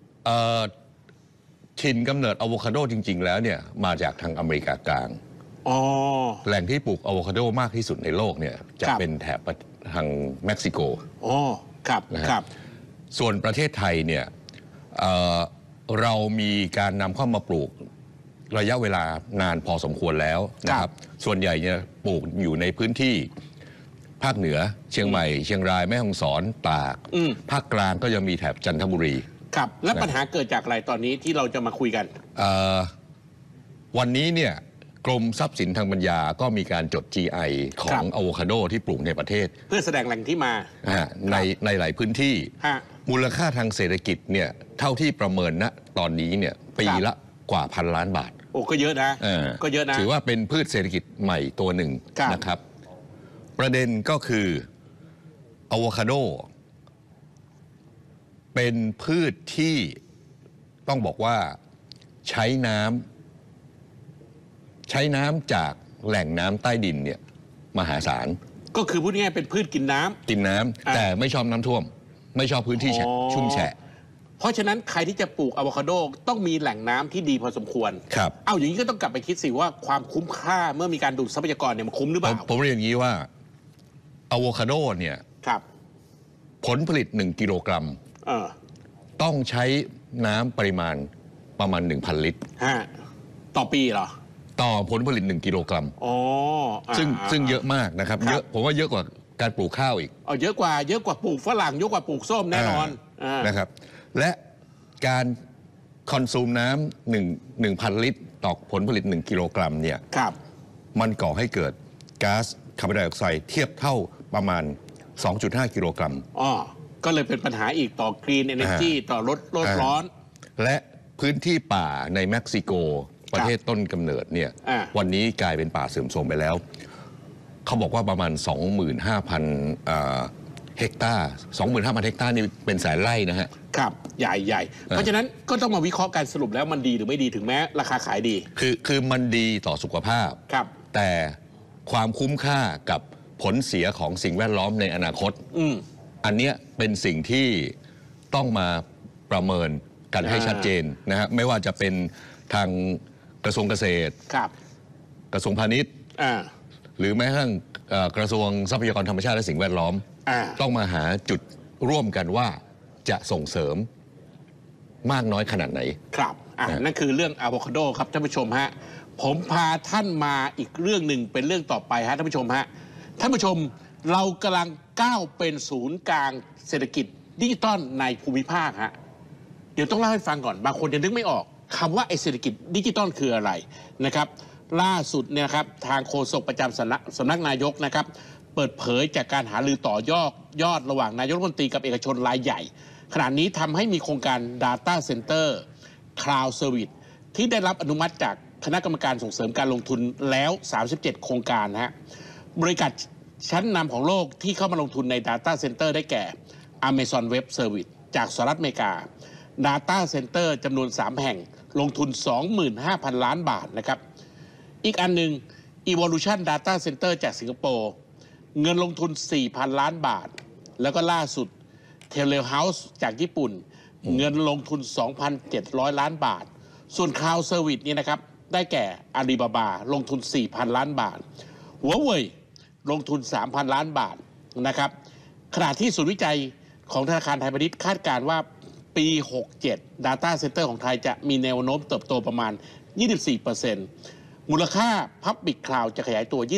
ถิ่นกำเนิดอะโวคาโดจริงๆแล้วเนี่ยมาจากทางอเมริกากลางแหล่งที่ปลูกอะโวคาโดมากที่สุดในโลกเนี่ยจะเป็นแถบทางเม็กซิโกครับส่วนประเทศไทยเนี่ยเรามีการนำเข้ามาปลูกระยะเวลานานพอสมควรแล้วนะครับส่วนใหญ่เนี่ยปลูกอยู่ในพื้นที่ภาคเหนือเชียงใหม่เชียงรายแม่ฮ่องสอนตากภาคกลางก็ยังมีแถบจันทบุรีครับและปัญหาเกิดจากอะไรตอนนี้ที่เราจะมาคุยกันวันนี้เนี่ยกรมทรัพย์สินทางปัญญาก็มีการจด GI ของอะโวคาโดที่ปลูกในประเทศเพื่อแสดงแหล่งที่มาในหลายพื้นที่มูลค่าทางเศรษฐกิจเนี่ยเท่าที่ประเมินณตอนนี้เนี่ยปีละกว่า1,000 ล้านบาทโอ้ก็เยอะนะก็เยอะนะถือว่าเป็นพืชเศรษฐกิจใหม่ตัวหนึ่งนะครับประเด็นก็คืออะโวคาโดเป็นพืชที่ต้องบอกว่าใช้น้ำจากแหล่งน้ำใต้ดินเนี่ยมหาศาลก็คือพูดง่ายๆเป็นพืชกินน้ำแต่ไม่ชอบน้ำท่วมไม่ชอบพื้นที่ชุ่มแฉะเพราะฉะนั้นใครที่จะปลูกอะโวคาโดต้องมีแหล่งน้ำที่ดีพอสมควรเอาอย่างนี้ก็ต้องกลับไปคิดสิว่าความคุ้มค่าเมื่อมีการดูดทรัพยากรเนี่ยมันคุ้มหรือเปล่าผมเรียนอย่างนี้ว่าอะโวคาโดเนี่ยผลผลิต1 กิโลกรัมต้องใช้น้ำปริมาณประมาณ 1,000 ลิตรต่อปีเหรอต่อผลผลิต1 กิโลกรัมซึ่งเยอะมากนะครับเยอะผมว่าเยอะกว่าการปลูกข้าวอีกเยอะกว่าปลูกฝรั่งเยอะกว่าปลูกส้มแน่นอนนะครับและการคอนซูมน้ำ1,000 ลิตรต่อผลผลิต1 กิโลกรัมเนี่ยมันก่อให้เกิดก๊าซคาร์บอนไดออกไซด์เทียบเท่าประมาณ 2.5 กิโลกรัมก็เลยเป็นปัญหาอีกต่อกรีนเอเนจีต่อลดโลกร้อนและพื้นที่ป่าในเม็กซิโกประเทศต้นกำเนิดเนี่ยวันนี้กลายเป็นป่าเสื่อมโทรมไปแล้วเขาบอกว่าประมาณ 25,000 เฮกตาร์ 25,000 เฮกตาร์นี่เป็นแสนไร่นะฮะครับใหญ่เพราะฉะนั้นก็ต้องมาวิเคราะห์กันสรุปแล้วมันดีหรือไม่ดีถึงแม้ราคาขายดีคือมันดีต่อสุขภาพครับแต่ความคุ้มค่ากับผลเสียของสิ่งแวดล้อมในอนาคตอันเนี้ยเป็นสิ่งที่ต้องมาประเมินกันให้ชัดเจนนะฮะไม่ว่าจะเป็นทางกระทรวงเกษตรกระทรวงพาณิชย์หรือแม้กระทั่งกระทรวงทรัพยากรธรรมชาติและสิ่งแวดล้อมต้องมาหาจุดร่วมกันว่าจะส่งเสริมมากน้อยขนาดไหนครับนั่นคือเรื่องอะโวคาโดครับท่านผู้ชมฮะผมพาท่านมาอีกเรื่องหนึ่งเป็นเรื่องต่อไปฮะท่านผู้ชมฮะท่านผู้ชมเรากำลังก้าวเป็นศูนย์กลางเศรษฐกิจดิจิตอลในภูมิภาคฮะเดี๋ยวต้องเล่าให้ฟังก่อนบางคนยังนึกไม่ออกคำว่าไอเศรษฐกิจดิจิตอลคืออะไรนะครับล่าสุดเนี่ยครับทางโฆษกประจำสำนักนายกนะครับเปิดเผยจากการหารือต่อยอดระหว่างนายกรัฐมนตรีกับเอกชนรายใหญ่ขณะนี้ทำให้มีโครงการ Data Center Cloud Service ที่ได้รับอนุมัติจากคณะกรรมการส่งเสริมการลงทุนแล้ว37โครงการฮะบริษัทชั้นนำของโลกที่เข้ามาลงทุนใน Data Center ได้แก่ Amazon Web Service จากสหรัฐอเมริกา Data Center จำนวน3แห่งลงทุน 25,000 ล้านบาทนะครับอีกอันหนึ่ง Evolution Data Center จากสิงคโปร์เงินลงทุน 4,000 ล้านบาทแล้วก็ล่าสุด Telehouse จากญี่ปุ่นเงินลงทุน 2,700 ล้านบาทส่วน Cloud Service นี่นะครับได้แก่ Alibaba ลงทุน 4,000 ล้านบาทหัวเว่ยลงทุน 3,000 ล้านบาทนะครับขณะที่ศูนย์วิจัยของธนาคารไทยพาณิชย์คาดการณ์ว่าปี 67 Data Center ของไทยจะมีแนวโน้มเติบโตประมาณ 24% มูลค่า Public Cloud จะขยายตัว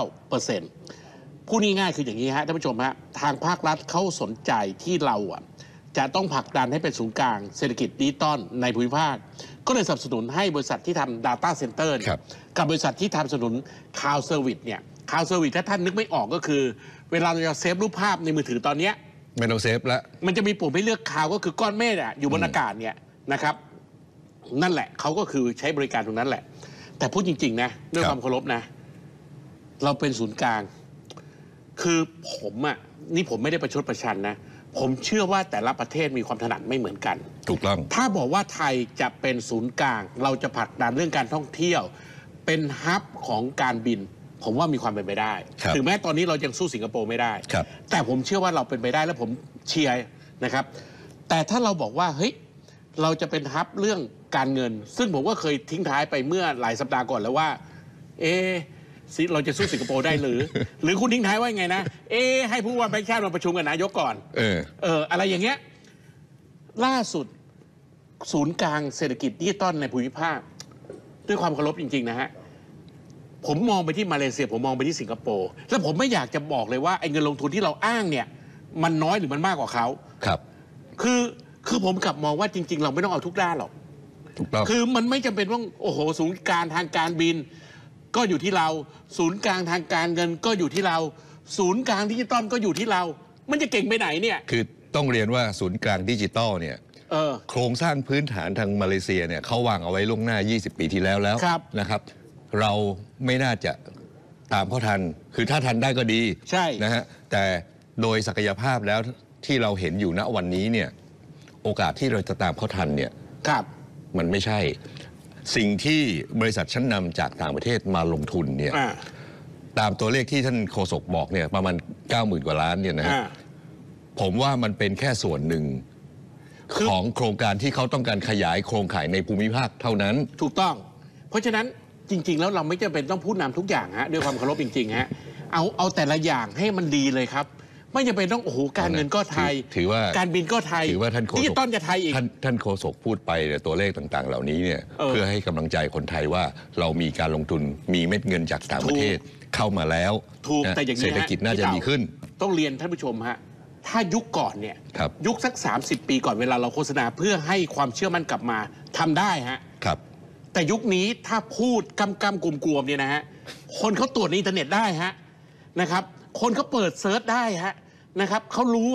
29%พูดง่ายๆคืออย่างนี้ฮะท่านผู้ชมฮะทางภาครัฐเขาสนใจที่เราจะต้องผลักดันให้เป็นศูนย์กลางเศรษฐกิจดิจิตอลในภูมิภาคก็เลยสนับสนุนให้บริษัทที่ทำ Data Center กับบริษัทที่ทำสนับสนุน Cloud Service เนี่ย Cloud Service ถ้าท่านนึกไม่ออกก็คือเวลาเราจะเซฟรูปภาพในมือถือตอนนี้ไม่ต้องเซฟแล้วมันจะมีปุ่มให้เลือก Cloud ก็คือก้อนเมฆอยู่บนอากาศเนี่ยนะครับนั่นแหละเขาก็คือใช้บริการตรงนั้นแหละแต่พูดจริงๆนะด้วยความเคารพนะเราเป็นศูนย์กลางคือผมนี่ผมไม่ได้ประชดประชันนะผมเชื่อว่าแต่ละประเทศมีความถนัดไม่เหมือนกันถูกต้องถ้าบอกว่าไทยจะเป็นศูนย์กลางเราจะผลักดันเรื่องการท่องเที่ยวเป็นฮับของการบินผมว่ามีความเป็นไปได้ถึงแม้ตอนนี้เรายังสู้สิงคโปร์ไม่ได้แต่ผมเชื่อว่าเราเป็นไปได้และผมเชียร์นะครับแต่ถ้าเราบอกว่าเฮ้ยเราจะเป็นฮับเรื่องการเงินซึ่งผมก็เคยทิ้งท้ายไปเมื่อหลายสัปดาห์ก่อนแล้วว่าเราจะสู้สิงคโปร์ได้หรือคุณทิ้งท้ายว่าไงนะให้ผู้ว่าแบงก์ชาติมาประชุมกับนายกก่อนอะไรอย่างเงี้ยล่าสุดศูนย์กลางเศรษฐกิจดิจิตอลในภูมิภาคด้วยความเคารพจริงๆนะฮะผมมองไปที่มาเลเซียผมมองไปที่สิงคโปร์แล้วผมไม่อยากจะบอกเลยว่าไอ้เงินลงทุนที่เราอ้างเนี่ยมันน้อยหรือมันมากกว่าเขาครับคือผมกลับมองว่าจริงๆเราไม่ต้องเอาทุกด้านหรอกคือมันไม่จำเป็นว่าโอ้โหศูนย์กลางทางการบินก็อยู่ที่เราศูนย์กลางทางการเงินก็อยู่ที่เราศูนย์กลางดิจิตอลก็อยู่ที่เรามันจะเก่งไปไหนเนี่ยคือต้องเรียนว่าศูนย์กลางดิจิตอลเนี่ยโครงสร้างพื้นฐานทางมาเลเซียเนี่ยเขาวางเอาไว้ล่วงหน้า20 ปีที่แล้วนะครับเราไม่น่าจะตามเขาทันคือถ้าทันได้ก็ดีใช่นะฮะแต่โดยศักยภาพแล้วที่เราเห็นอยู่ณวันนี้เนี่ยโอกาสที่เราจะตามเขาทันเนี่ยมันไม่ใช่สิ่งที่บริษัทชั้นนำจากต่างประเทศมาลงทุนเนี่ยตามตัวเลขที่ท่านโฆษกบอกเนี่ยประมาณ 90,000 กว่าล้านเนี่ยนะฮะผมว่ามันเป็นแค่ส่วนหนึ่งของโครงการที่เขาต้องการขยายโครงข่ายในภูมิภาคเท่านั้นถูกต้องเพราะฉะนั้นจริงๆแล้วเราไม่จำเป็นต้องพูดนำทุกอย่างฮะด้วยความเคารพจริงๆฮะเอาแต่ละอย่างให้มันดีเลยครับไม่จำเป็นต้องโอ้โหการเงินก็ไทยถือว่าการบินก็ไทยถือว่าท่านโฆษกดิจิตอลจะไทยอีกท่านโฆษกพูดไปตัวเลขต่างๆเหล่านี้เนี่ยเพื่อให้กำลังใจคนไทยว่าเรามีการลงทุนมีเม็ดเงินจากต่างประเทศเข้ามาแล้วแต่อย่างนี้เศรษฐกิจน่าจะดีขึ้นต้องเรียนท่านผู้ชมฮะถ้ายุคก่อนเนี่ยยุคสัก30 ปีก่อนเวลาเราโฆษณาเพื่อให้ความเชื่อมั่นกลับมาทำได้ฮะแต่ยุคนี้ถ้าพูดกำกลุ่มๆเนี่ยนะฮะคนเขาตรวจในอินเทอร์เน็ตได้ฮะนะครับคนเขาเปิดเซิร์ชได้ฮะนะครับเขารู้ฮะ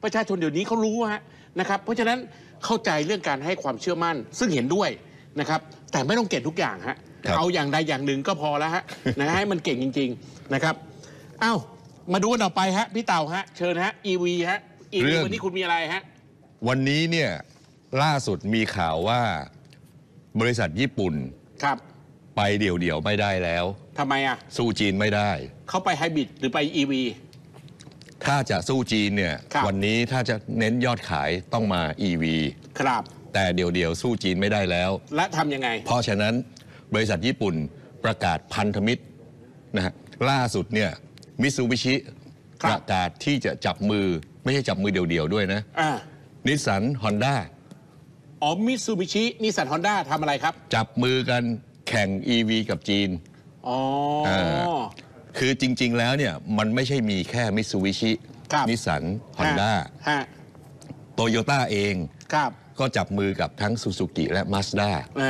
ประชาชนเดี๋ยวนี้เขารู้ฮะนะครับเพราะฉะนั้นเข้าใจเรื่องการให้ความเชื่อมั่นซึ่งเห็นด้วยนะครับแต่ไม่ต้องเก่งทุกอย่างฮะเอาอย่างใดอย่างหนึ่งก็พอแล้วฮะนะให้มันเก่งจริงๆนะครับเอ้ามาดูกันต่อไปฮะพี่เต่าฮะเชิญฮะ EV ฮะ EV วันนี้คุณมีอะไรฮะวันนี้เนี่ยล่าสุดมีข่าวว่าบริษัทญี่ปุ่นครับไปเดี่ยวๆไม่ได้แล้วทำไมอ่ะสู้จีนไม่ได้เขาไปไฮบริดหรือไป EV ถ้าจะสู้จีนเนี่ยวันนี้ถ้าจะเน้นยอดขายต้องมา EV ครับแต่เดี่ยวๆสู้จีนไม่ได้แล้วและทำยังไงเพราะฉะนั้นบริษัทญี่ปุ่นประกาศพันธมิตรนะฮะล่าสุดเนี่ยมิตซูบิชิประกาศที่จะจับมือไม่ใช่จับมือเดี่ยวๆด้วยนะนิสสันฮอนด้ามิตซูบิชินิสสันฮอนด้าทำอะไรครับจับมือกันแข่ง EV กับจีนคือจริงๆแล้วเนี่ยมันไม่ใช่มีแค่มิตซูบิชินิสสันฮอนด้าโตโยต้าเองก็จับมือกับทั้งซูซูกิและมาสด้า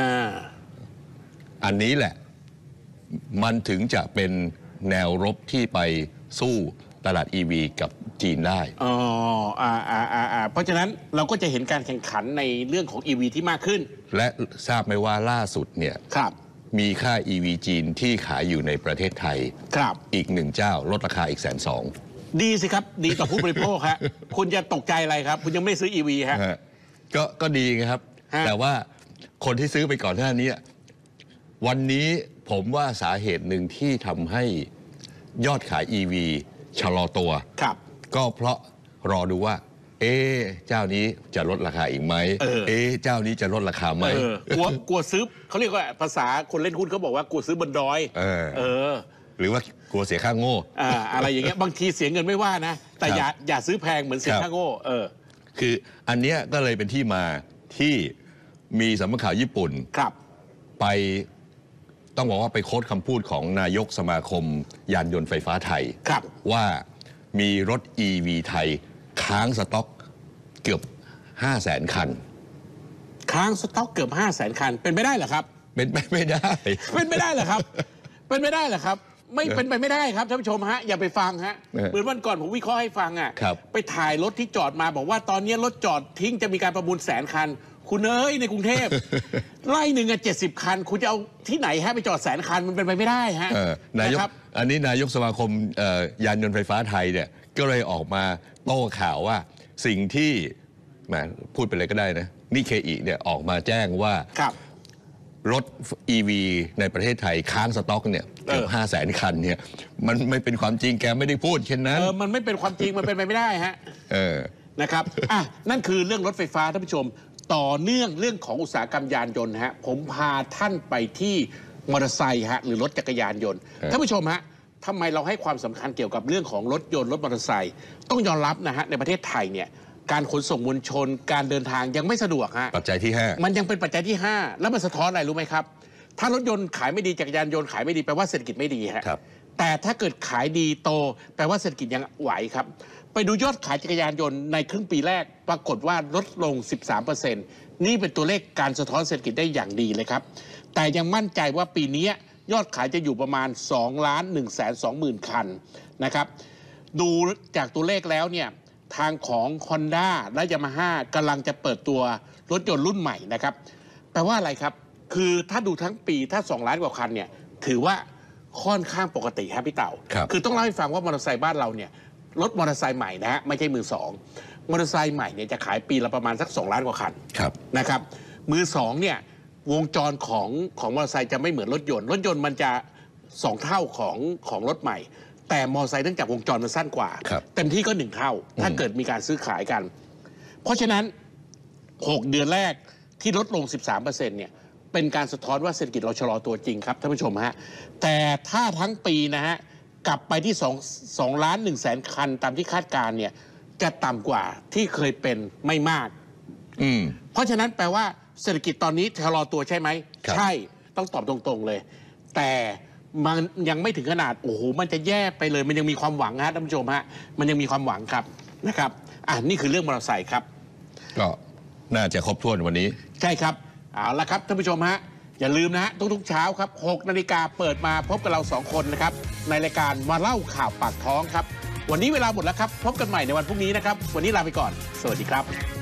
อันนี้แหละมันถึงจะเป็นแนวรบที่ไปสู้ตลาด EV กับจีนได้เพราะฉะนั้นเราก็จะเห็นการแข่งขันในเรื่องของ EV ที่มากขึ้นและทราบไหมว่าล่าสุดเนี่ยมีค่า EV จีนที่ขายอยู่ในประเทศไทยอีก1 เจ้าลดราคาอีก120,000 ดีสิครับดีต่อผู้บริโภคฮะคุณจะตกใจอะไรครับคุณยังไม่ซื้อ EV ฮะก็ดีครับแต่ว่าคนที่ซื้อไปก่อนหน้านี้วันนี้ผมว่าสาเหตุหนึ่งที่ทำให้ยอดขาย EV ชะลอตัวก็เพราะรอดูว่าเจ้านี้จะลดราคาอีกไหมเจ้านี้จะลดราคาไหมกลัวซื้อเขาเรียกว่าภาษาคนเล่นหุ้นเขาบอกว่ากลัวซื้อบนดอยหรือว่ากลัวเสียค่าโง่อะไรอย่างเงี้ยบางทีเสียเงินไม่ว่านะแต่อย่าซื้อแพงเหมือนเสียค่าโง่คืออันเนี้ยก็เลยเป็นที่มาที่มีสำนักข่าวญี่ปุ่นไปต้องบอกว่าไปโค้ดคำพูดของนายกสมาคมยานยนต์ไฟฟ้าไทยว่ามีรถ EV ไทยค้างสต็อกเกือบ 500,000 คันค้างสต็อกเกือบ 500,000 คันเป็นไปได้เหรอครับเป็นไปไม่ได้เป็นไปได้เหรอครับเป็นไปได้เหรอครับไม่เป็นไปไม่ได้ครับท่านผู้ชมฮะอย่าไปฟังฮะเหมือนวันก่อนผมวิเคราะห์ให้ฟังไปถ่ายรถที่จอดมาบอกว่าตอนนี้รถจอดทิ้งจะมีการประมูล100,000 คันคุณในกรุงเทพไล่หนึ่ง70 คันคุณจะเอาที่ไหนฮะไปจอด100,000 คันมันเป็นไปไม่ได้ฮะนายกอันนี้นายกสมาคมยานยนต์ไฟฟ้าไทยเนี่ยก็เลยออกมาโต้ข่าวว่าสิ่งที่พูดไปเลยก็ได้นะนิเคอิเนี่ยออกมาแจ้งว่ารถ EV ในประเทศไทยค้างสต็อกเนี่ยเกือบ500,000 คันเนี่ยมันไม่เป็นความจริงแกไม่ได้พูดเช่นนั้นมันไม่เป็นความจริงมันเป็นไปไม่ได้ฮะนะครับนั่นคือเรื่องรถไฟฟ้าท่านผู้ชมต่อเนื่องเรื่องของอุตสาหกรรมยานยนต์ฮะผมพาท่านไปที่มอเตอร์ไซค์ฮะหรือรถจักรยานยนต์ท่านผู้ชมฮะทำไมเราให้ความสำคัญเกี่ยวกับเรื่องของรถยนต์รถมอเตอร์ไซค์ต้องยอมรับนะฮะในประเทศไทยเนี่ยการขนส่งมวลชนการเดินทางยังไม่สะดวกฮะปัจจัยที่5 มันยังเป็นปัจจัยที่5แล้วมันสะท้อนอะไรรู้ไหมครับถ้ารถยนต์ขายไม่ดีจักรยานยนต์ขายไม่ดีแปลว่าเศรษฐกิจไม่ดีฮะแต่ถ้าเกิดขายดีโตแปลว่าเศรษฐกิจยังไหวครับไปดูยอดขายจักรยานยนต์ในครึ่งปีแรกปรากฏว่าลดลง 13% นี่เป็นตัวเลขการสะท้อนเศรษฐกิจได้อย่างดีเลยครับแต่ยังมั่นใจว่าปีนี้ยอดขายจะอยู่ประมาณ 2,120,000 คันนะครับดูจากตัวเลขแล้วเนี่ยทางของ Honda และ Yamaha กำลังจะเปิดตัวรถยนต์รุ่นใหม่นะครับแปลว่าอะไรครับคือถ้าดูทั้งปีถ้า2 ล้านกว่าคันเนี่ยถือว่าค่อนข้างปกติครับพี่เต่าคือต้องเล่าให้ฟังว่ามอเตอร์ไซค์บ้านเราเนี่ยรถมอเตอร์ไซค์ใหม่นะฮะไม่ใช่มือ2มอเตอร์ไซค์ใหม่เนี่ยจะขายปีละประมาณสัก2 ล้านกว่าคันนะครับมือ2เนี่ยวงจรของมอเตอร์ไซค์จะไม่เหมือนรถยนต์มันจะ2 เท่าของรถใหม่แต่มอเตอร์ไซค์เนื่องจากวงจรมันสั้นกว่าเต็มที่ก็1 เท่าถ้าเกิดมีการซื้อขายกันเพราะฉะนั้น6 เดือนแรกที่ลดลง 13% เนี่ยเป็นการสะท้อนว่าเศรษฐกิจเราชะลอตัวจริงครับท่านผู้ชมฮะแต่ถ้าทั้งปีนะฮะกลับไปที่2,100,000 คันตามที่คาดการณ์เนี่ยจะต่ำกว่าที่เคยเป็นไม่มากเพราะฉะนั้นแปลว่าเศรษฐกิจตอนนี้ชะลอตัวใช่ไหมใช่ต้องตอบตรงๆเลยแต่มันยังไม่ถึงขนาดโอ้โหมันจะแย่ไปเลยมันยังมีความหวังฮะท่านผู้ชมฮะมันยังมีความหวังครับนะครับนี่คือเรื่องมอเตอร์ไซค์ครับก็น่าจะครบถ้วนวันนี้ใช่ครับเอาละครับท่านผู้ชมฮะอย่าลืมนะฮะทุกๆเช้าครับ6 นาฬิกาเปิดมาพบกับเรา2 คนนะครับในรายการมาเล่าข่าวปากท้องครับวันนี้เวลาหมดแล้วครับพบกันใหม่ในวันพรุ่งนี้นะครับวันนี้ลาไปก่อนสวัสดีครับ